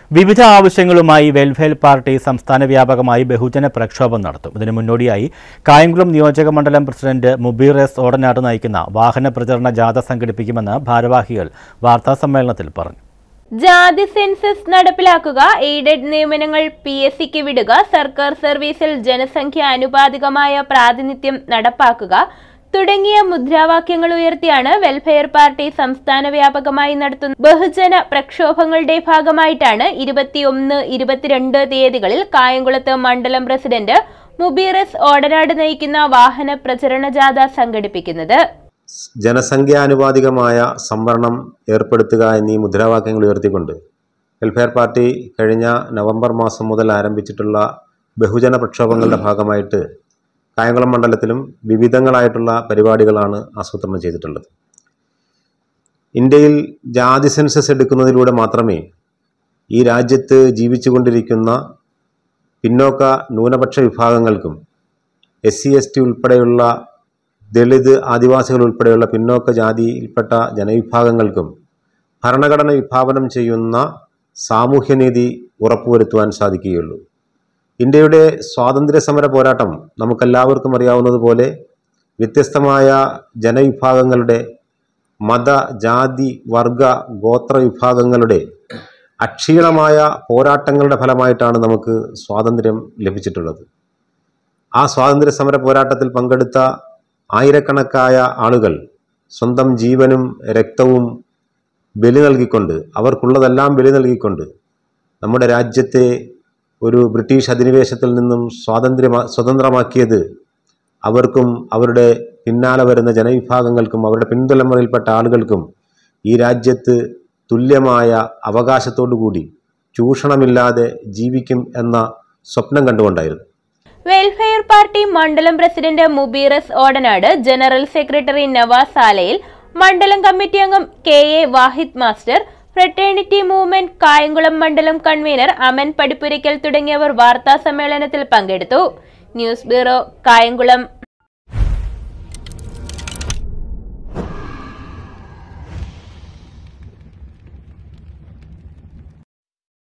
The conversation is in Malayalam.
വിവിധ ആവശ്യങ്ങളുമായി വെൽഫെയർ പാർട്ടി സംസ്ഥാന വ്യാപകമായി ബഹുജന പ്രക്ഷോഭം നടത്തും. ഇതിനു മുന്നോടിയായി കായംകുളം നിയോജക മണ്ഡലം പ്രസിഡന്റ് മുബീർ എസ് ഓടനാട് നയിക്കുന്ന വാഹന പ്രചരണ ജാഥ സംഘടിപ്പിക്കുമെന്ന് ഭാരവാഹികൾ വാർത്താസമ്മേളനത്തിൽ പറഞ്ഞു. ജാതി സെൻസസ് നടപ്പിലാക്കുക, എയ്ഡഡ് നിയമനങ്ങൾ PSCക്ക് വിടുക, സർക്കാർ സർവീസിൽ ജനസംഖ്യ ആനുപാതികമായ പ്രാതിനിധ്യം നടപ്പാക്കുക തുടങ്ങിയ മുദ്രാവാക്യങ്ങൾ ഉയർത്തിയാണ് വെൽഫെയർ പാർട്ടി സംസ്ഥാന വ്യാപകമായി നടത്തുന്ന ബഹുജന പ്രക്ഷോഭങ്ങളുടെ ഭാഗമായിട്ടാണ് 21, 22 തീയതികളിൽ കായംകുളത്ത് മണ്ഡലം പ്രസിഡന്റ് മുബീർ എസ് ഓടനാട് നയിക്കുന്ന വാഹന പ്രചരണ ജാഥ സംഘടിപ്പിക്കുന്നത്. ജനസംഖ്യാനുപാതികമായ സംവരണം ഏർപ്പെടുത്തുക എന്നീ മുദ്രാവാക്യങ്ങൾ ഉയർത്തിക്കൊണ്ട് വെൽഫെയർ പാർട്ടി കഴിഞ്ഞ നവംബർ മാസം മുതൽ ആരംഭിച്ചിട്ടുള്ള ബഹുജന പ്രക്ഷോഭങ്ങളുടെ ഭാഗമായിട്ട് കായംകുളം മണ്ഡലത്തിലും വിവിധങ്ങളായിട്ടുള്ള പരിപാടികളാണ് ആസൂത്രണം ചെയ്തിട്ടുള്ളത്. ഇന്ത്യയിൽ ജാതി സെൻസസ് എടുക്കുന്നതിലൂടെ മാത്രമേ ഈ രാജ്യത്ത് ജീവിച്ചുകൊണ്ടിരിക്കുന്ന പിന്നോക്ക ന്യൂനപക്ഷ വിഭാഗങ്ങൾക്കും SC/ST ഉൾപ്പെടെയുള്ള ദളിത് ആദിവാസികൾ ഉൾപ്പെടെയുള്ള പിന്നോക്ക ജാതിയിൽപ്പെട്ട ജനവിഭാഗങ്ങൾക്കും ഭരണഘടന വിഭാവനം ചെയ്യുന്ന സാമൂഹ്യനീതി ഉറപ്പുവരുത്തുവാൻ സാധിക്കുകയുള്ളൂ. ഇന്ത്യയുടെ സ്വാതന്ത്ര്യ സമര പോരാട്ടം നമുക്കെല്ലാവർക്കും അറിയാവുന്നതുപോലെ വ്യത്യസ്തമായ ജനവിഭാഗങ്ങളുടെ മത, ജാതി, വർഗ, ഗോത്ര വിഭാഗങ്ങളുടെ അക്ഷീണമായ പോരാട്ടങ്ങളുടെ ഫലമായിട്ടാണ് നമുക്ക് സ്വാതന്ത്ര്യം ലഭിച്ചിട്ടുള്ളത്. ആ സ്വാതന്ത്ര്യ സമര പോരാട്ടത്തിൽ പങ്കെടുത്ത ആയിരക്കണക്കായ ആളുകൾ സ്വന്തം ജീവനും രക്തവും ബലി നൽകിക്കൊണ്ട്, അവർക്കുള്ളതെല്ലാം ബലി നൽകിക്കൊണ്ട് നമ്മുടെ രാജ്യത്തെ ഒരു ബ്രിട്ടീഷ് അധിനിവേശത്തിൽ നിന്നും സ്വതന്ത്രമാക്കിയത് അവർക്കും അവരുടെ പിന്നാലെ വരുന്ന ജനവിഭാഗങ്ങൾക്കും അവരുടെ പിൻതലമുറയിൽപ്പെട്ട ആളുകൾക്കും ഈ രാജ്യത്ത് തുല്യമായ അവകാശത്തോടുകൂടി ചൂഷണമില്ലാതെ ജീവിക്കും എന്ന സ്വപ്നം കണ്ടുകൊണ്ടായിരുന്നു. വെൽഫെയർ പാർട്ടി മണ്ഡലം president Mubeer S Odanad, general secretary Navas Alayil, മണ്ഡലം കമ്മിറ്റി അംഗം KA Wahid master, Fraternity Movement Kayamkulam മണ്ഡലം കൺവീനർ അമൻ പടിപ്പുരയ്ക്കൽ തുടങ്ങിയവർ വാർത്താ സമ്മേളനത്തിൽ പങ്കെടുത്തു. News bureau, Kayamkulam.